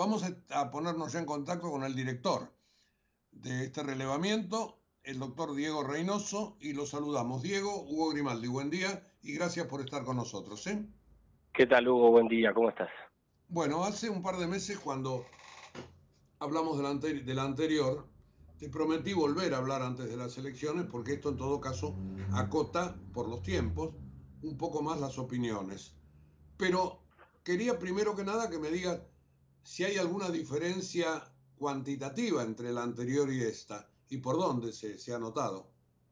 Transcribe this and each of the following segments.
vamos a ponernos ya en contacto con el director de este relevamiento, el doctor Diego Reynoso, y lo saludamos. Diego, Hugo Grimaldi, buen día y gracias por estar con nosotros. ¿Qué tal, Hugo? Buen día, ¿cómo estás? Bueno, hace un par de meses cuando hablamos de la anterior, te prometí volver a hablar antes de las elecciones porque esto en todo caso acota por los tiempos un poco más las opiniones. Pero quería primero que nada que me digas si hay alguna diferencia cuantitativa entre la anterior y esta y por dónde se ha notado.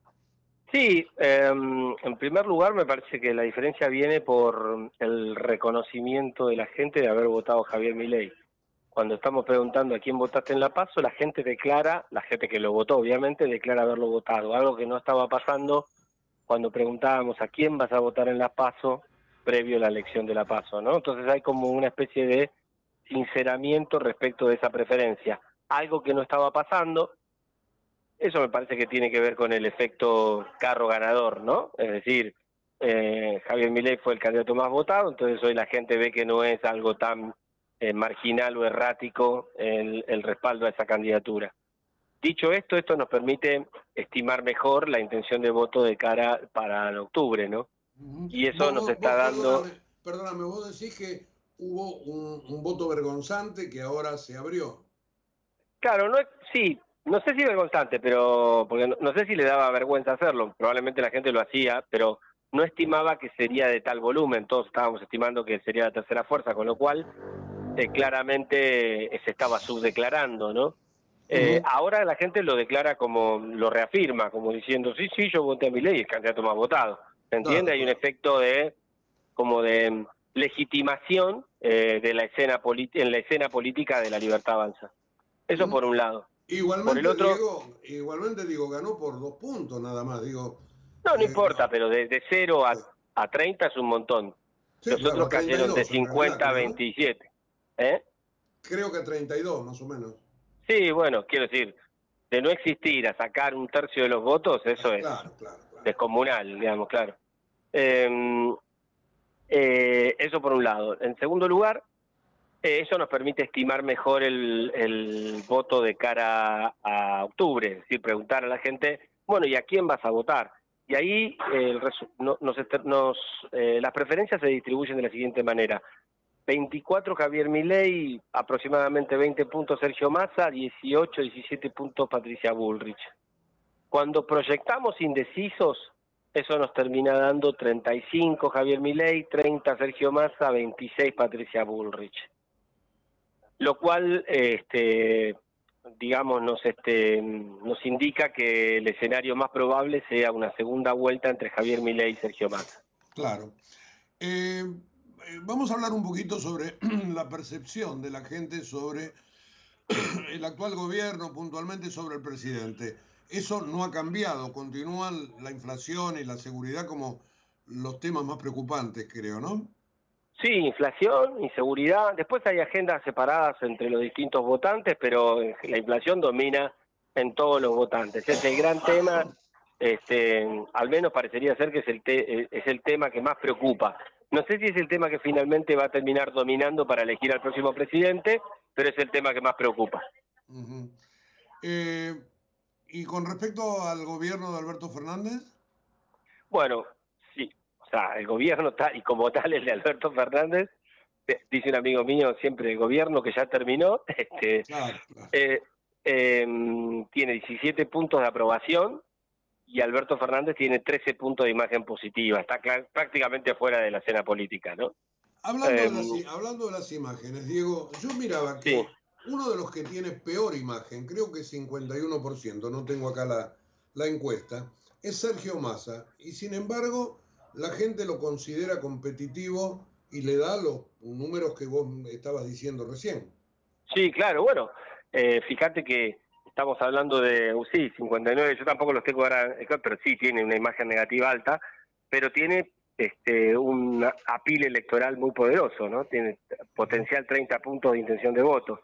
Sí, en primer lugar me parece que la diferencia viene por el reconocimiento de la gente de haber votado Javier Milei. Cuando estamos preguntando a quién votaste en La Paso, la gente declara, la gente que lo votó obviamente, declara haberlo votado, algo que no estaba pasando cuando preguntábamos a quién vas a votar en La Paso previo a la elección de La Paso, ¿no? Entonces hay como una especie de sinceramiento respecto de esa preferencia, algo que no estaba pasando. Eso me parece que tiene que ver con el efecto carro ganador, ¿no? Es decir, Javier Milei fue el candidato más votado, entonces hoy la gente ve que no es algo tan marginal o errático el respaldo a esa candidatura. Dicho esto, esto nos permite estimar mejor la intención de voto de cara para el octubre, ¿no? Y eso nos está dando... Perdóname, vos decís que hubo un voto vergonzante que ahora se abrió. Claro, no, sí, no sé si vergonzante, pero porque no sé si le daba vergüenza hacerlo, probablemente la gente lo hacía, pero no estimaba que sería de tal volumen, todos estábamos estimando que sería la tercera fuerza, con lo cual claramente se estaba subdeclarando, ¿no? Ahora la gente lo declara como, lo reafirma, como diciendo, sí, sí, yo voté a Milei, el candidato más votado, ¿se entiende? Claro, Hay un claro. efecto de, como de legitimación de la escena en la escena política de La Libertad Avanza. Eso por un lado. Por el otro, Igualmente Diego, ganó por 2 puntos nada más, digo. no, no No, importa, pero de 0 a 30 es un montón. sí, Los claro, otros a treinta y cayeron de dos en realidad 50 a creo, ¿no? 27. ¿Eh? Creo que 32 más o menos. Sí, bueno, quiero decir, de no existir a sacar un tercio de los votos, eso es Claro, claro, claro. descomunal, digamos, claro. Eh, Eso por un lado. En segundo lugar, eso nos permite estimar mejor el voto de cara a octubre, es decir, preguntar a la gente, bueno, ¿y a quién vas a votar? Y ahí las preferencias se distribuyen de la siguiente manera. 24 Javier Milei, aproximadamente 20 puntos Sergio Massa, 18, 17 puntos Patricia Bullrich. Cuando proyectamos indecisos, eso nos termina dando 35 Javier Milei, 30 Sergio Massa, 26 Patricia Bullrich. Lo cual, digamos, nos indica que el escenario más probable sea una segunda vuelta entre Javier Milei y Sergio Massa. Claro. Vamos a hablar un poquito sobre la percepción de la gente sobre el actual gobierno, puntualmente sobre el presidente. Eso no ha cambiado, continúan la inflación y la seguridad como los temas más preocupantes, creo, ¿no? Sí, inflación, inseguridad. Después hay agendas separadas entre los distintos votantes, pero la inflación domina en todos los votantes. Es el gran tema, al menos parecería ser que es el tema que más preocupa. No sé si es el tema que finalmente va a terminar dominando para elegir al próximo presidente, pero es el tema que más preocupa. Uh-huh. eh, y con respecto al gobierno de Alberto Fernández. Bueno, sí, o sea, el gobierno tal y como tal el de Alberto Fernández, dice un amigo mío siempre, el gobierno que ya terminó, Claro, claro. tiene 17 puntos de aprobación y Alberto Fernández tiene 13 puntos de imagen positiva, está prácticamente fuera de la escena política, ¿no? Hablando de las imágenes, Diego, yo miraba Sí, que uno de los que tiene peor imagen, creo que 51%, no tengo acá la encuesta, es Sergio Massa. Y sin embargo, la gente lo considera competitivo y le da los números que vos estabas diciendo recién. sí, claro, bueno, fíjate que estamos hablando de, sí, 59, yo tampoco los tengo ahora, pero sí tiene una imagen negativa alta, pero tiene un apil electoral muy poderoso, ¿no? Tiene potencial 30 puntos de intención de voto,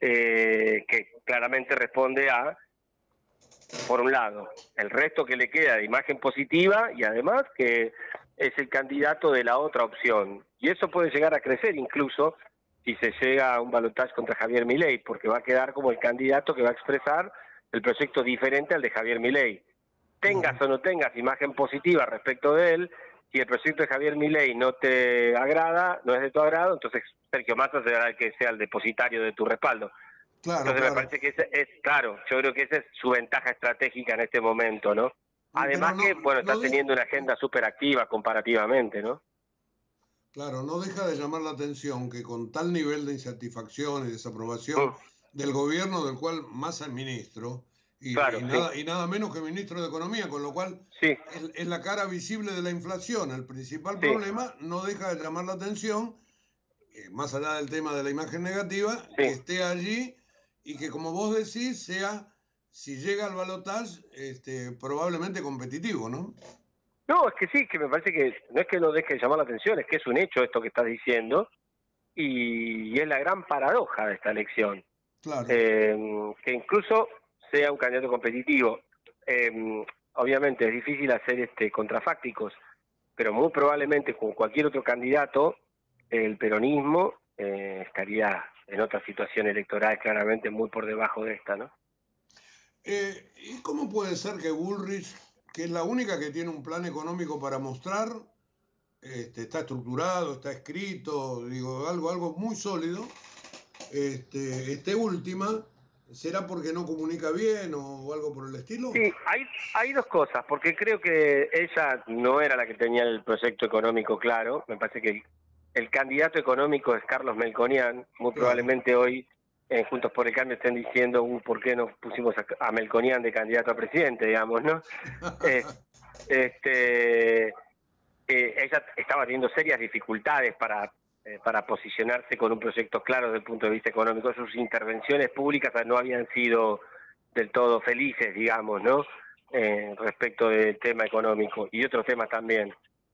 que claramente responde a, por un lado, el resto que le queda de imagen positiva y además que es el candidato de la otra opción. Y eso puede llegar a crecer incluso si se llega a un balotaje contra Javier Milei, porque va a quedar como el candidato que va a expresar el proyecto diferente al de Javier Milei. Tengas o no tengas imagen positiva respecto de él, si el proyecto de Javier Milei no te agrada, no es de tu agrado, entonces Sergio Massa será el que sea el depositario de tu respaldo. Claro, Entonces claro. me parece que claro, yo creo que esa es su ventaja estratégica en este momento, ¿no? Además Pero que, bueno, está no teniendo una agenda súper activa comparativamente, ¿no? claro, no deja de llamar la atención que con tal nivel de insatisfacción y desaprobación Mm, del gobierno del cual Massa es ministro, claro, sí, y nada menos que ministro de Economía, con lo cual sí, es la cara visible de la inflación. El principal sí, problema no deja de llamar la atención, más allá del tema de la imagen negativa, que sí. esté allí y que, como vos decís, sea, si llega al balotaje, probablemente competitivo, ¿no? No, es que sí, que me parece que no es que no deje de llamar la atención, es que es un hecho esto que estás diciendo, y es la gran paradoja de esta elección, Claro. que incluso sea un candidato competitivo. Obviamente es difícil hacer contrafácticos, pero muy probablemente con cualquier otro candidato, el peronismo estaría en otra situación electoral claramente muy por debajo de esta, ¿no? ¿Y cómo puede ser que Bullrich, que es la única que tiene un plan económico para mostrar, está estructurado, está escrito, digo, algo muy sólido, esté última? ¿Será porque no comunica bien o algo por el estilo? Sí, hay dos cosas, porque creo que ella no era la que tenía el proyecto económico claro. Me parece que el candidato económico es Carlos Melconian. Muy Claro. probablemente hoy Juntos por el Cambio estén diciendo ¿por qué no pusimos a Melconian de candidato a presidente, digamos, ¿no? Eh, este, ella estaba teniendo serias dificultades para posicionarse con un proyecto claro desde el punto de vista económico. Sus intervenciones públicas no habían sido del todo felices, digamos, ¿no? Respecto del tema económico y otros temas también.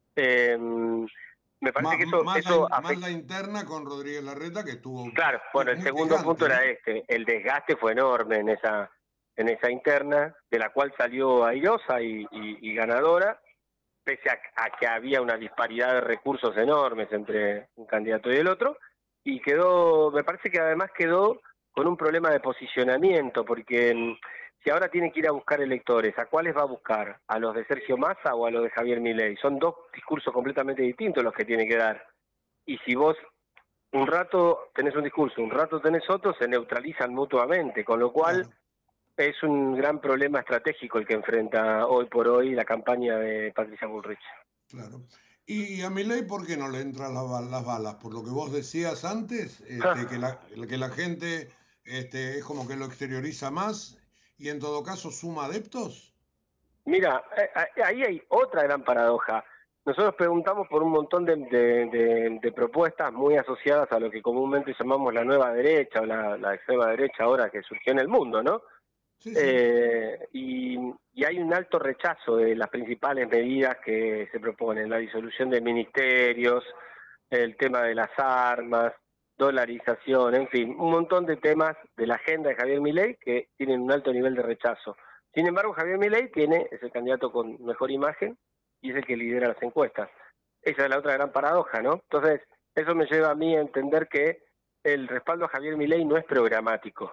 Me parece que eso Más afecta. la interna con Rodríguez Larreta, que estuvo Claro, bueno, el muy segundo punto quejante, era ¿no? el desgaste fue enorme en esa interna, de la cual salió airosa y ganadora, pese a que había una disparidad de recursos enormes entre un candidato y el otro, y me parece que además quedó con un problema de posicionamiento, porque si ahora tiene que ir a buscar electores, ¿a cuáles va a buscar? ¿A los de Sergio Massa o a los de Javier Milei? Son dos discursos completamente distintos los que tiene que dar. Y si vos un rato tenés un discurso, un rato tenés otro, se neutralizan mutuamente, con lo cual Claro, es un gran problema estratégico el que enfrenta hoy por hoy la campaña de Patricia Bullrich. claro. Y a Milei, ¿por qué no le entran las balas? Por lo que vos decías antes, que la gente es como que lo exterioriza más y en todo caso suma adeptos. Mira, ahí hay otra gran paradoja. Nosotros preguntamos por un montón de propuestas muy asociadas a lo que comúnmente llamamos la nueva derecha o la extrema derecha ahora que surgió en el mundo, ¿no? Sí, sí, Y hay un alto rechazo de las principales medidas que se proponen, la disolución de ministerios, el tema de las armas, dolarización, en fin, un montón de temas de la agenda de Javier Milei que tienen un alto nivel de rechazo. Sin embargo, Javier Milei es el candidato con mejor imagen y es el que lidera las encuestas. Esa es la otra gran paradoja, ¿no? Entonces, eso me lleva a mí a entender que el respaldo a Javier Milei no es programático.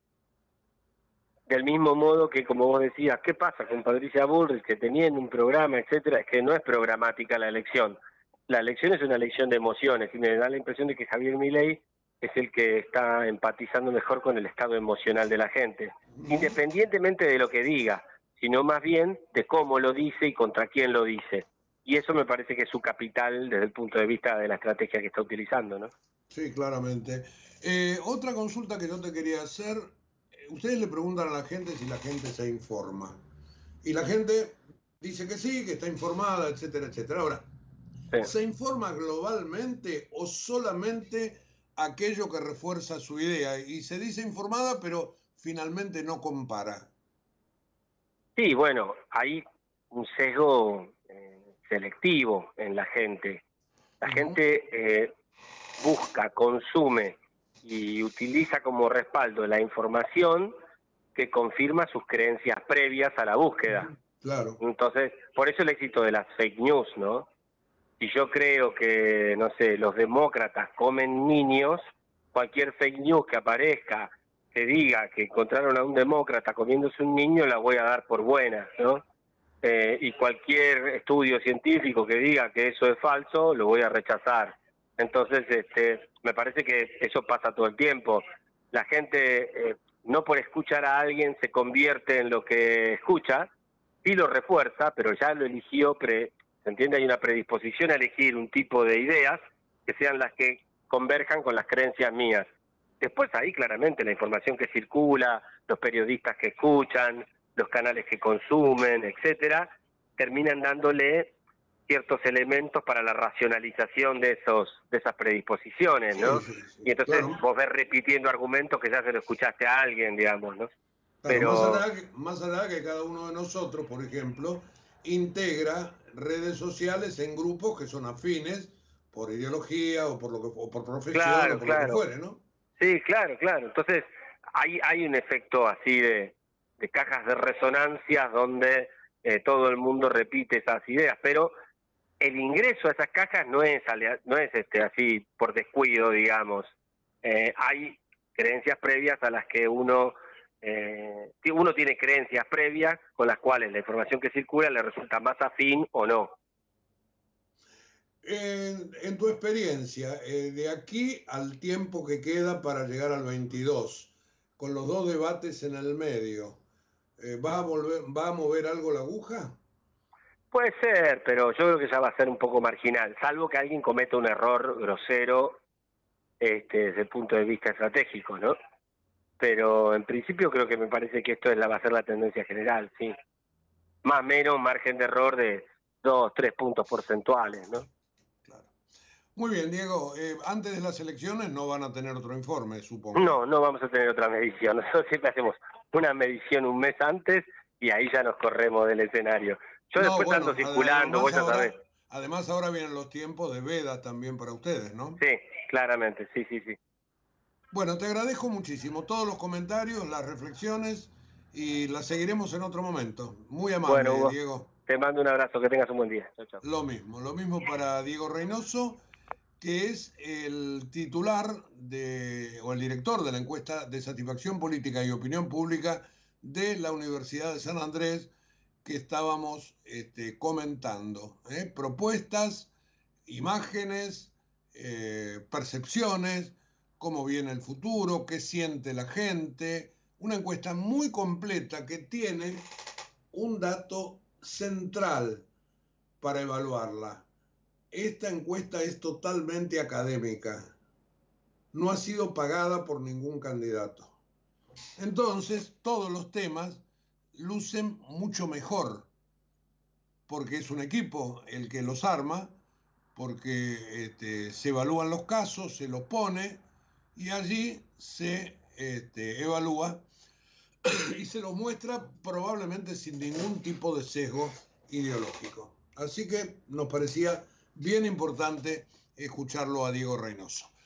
Del mismo modo que, como vos decías, ¿qué pasa con Patricia Bullrich, que teniendo un programa, etcétera? Es que no es programática la elección. La elección es una elección de emociones y me da la impresión de que Javier Milei es el que está empatizando mejor con el estado emocional de la gente, ujú, independientemente de lo que diga, sino más bien de cómo lo dice y contra quién lo dice. Y eso me parece que es su capital desde el punto de vista de la estrategia que está utilizando, ¿no? sí, claramente. Otra consulta que yo te quería hacer, ustedes le preguntan a la gente si la gente se informa. Y la gente dice que sí, que está informada, etcétera, etcétera. Ahora, Sí. ¿se informa globalmente o solamente aquello que refuerza su idea? Y se dice informada, pero finalmente no compara. Sí, bueno, hay un sesgo selectivo en la gente. La Ujú, gente busca, consume y utiliza como respaldo la información que confirma sus creencias previas a la búsqueda. ujú, claro. Entonces, por eso el éxito de las fake news, ¿no? Si yo creo que, no sé, los demócratas comen niños, cualquier fake news que aparezca, que diga que encontraron a un demócrata comiéndose un niño, la voy a dar por buena, ¿no? Y cualquier estudio científico que diga que eso es falso, lo voy a rechazar. Entonces, me parece que eso pasa todo el tiempo. La gente, no por escuchar a alguien se convierte en lo que escucha, sí lo refuerza, pero ya lo eligió, ¿se entiende? Hay una predisposición a elegir un tipo de ideas que sean las que converjan con las creencias mías. Después ahí claramente la información que circula, los periodistas que escuchan, los canales que consumen, etcétera, terminan dándole ciertos elementos para la racionalización de esas predisposiciones, ¿no? Sí, sí, Y entonces claro. vos ves repitiendo argumentos que ya se lo escuchaste a alguien, digamos, ¿no? Claro, Pero más allá que cada uno de nosotros, por ejemplo, integra redes sociales en grupos que son afines por ideología o por lo que o por profesión o claro, por lo que claro. fuere, ¿no? Sí, claro, claro. Entonces, hay un efecto así de cajas de resonancias donde todo el mundo repite esas ideas, pero el ingreso a esas cajas no es así por descuido, digamos. Hay creencias previas a las que uno tiene creencias previas con las cuales la información que circula le resulta más afín o no. En tu experiencia, de aquí al tiempo que queda para llegar al 22, con los dos debates en el medio, ¿va a mover algo la aguja? Puede ser, pero yo creo que ya va a ser un poco marginal, salvo que alguien cometa un error grosero desde el punto de vista estratégico, ¿no? Pero en principio creo que me parece que esto va a ser la tendencia general, sí. Más o menos margen de error de 2, 3 puntos porcentuales, ¿no? Claro. Muy bien, Diego. Antes de las elecciones no van a tener otro informe, supongo. No, no vamos a tener otra medición. Nosotros siempre hacemos una medición un mes antes y ahí ya nos corremos del escenario. Yo No, después ando bueno, circulando, vos ya sabés. además ahora vienen los tiempos de veda también para ustedes, ¿no? Sí, claramente, sí, sí, sí. Bueno, te agradezco muchísimo todos los comentarios, las reflexiones y las seguiremos en otro momento. Muy Bueno, amable, Hugo, Diego. te mando un abrazo, que tengas un buen día. Chao, chao. Lo mismo para Diego Reynoso, que es el titular o el director de la encuesta de satisfacción política y opinión pública de la Universidad de San Andrés que estábamos comentando. Propuestas, imágenes, percepciones, cómo viene el futuro, qué siente la gente. Una encuesta muy completa que tiene un dato central para evaluarla. Esta encuesta es totalmente académica. No ha sido pagada por ningún candidato. Entonces, todos los temas lucen mucho mejor, porque es un equipo el que los arma, porque se evalúan los casos, se los pone y allí se evalúa y se los muestra probablemente sin ningún tipo de sesgo ideológico. Así que nos parecía bien importante escucharlo a Diego Reynoso.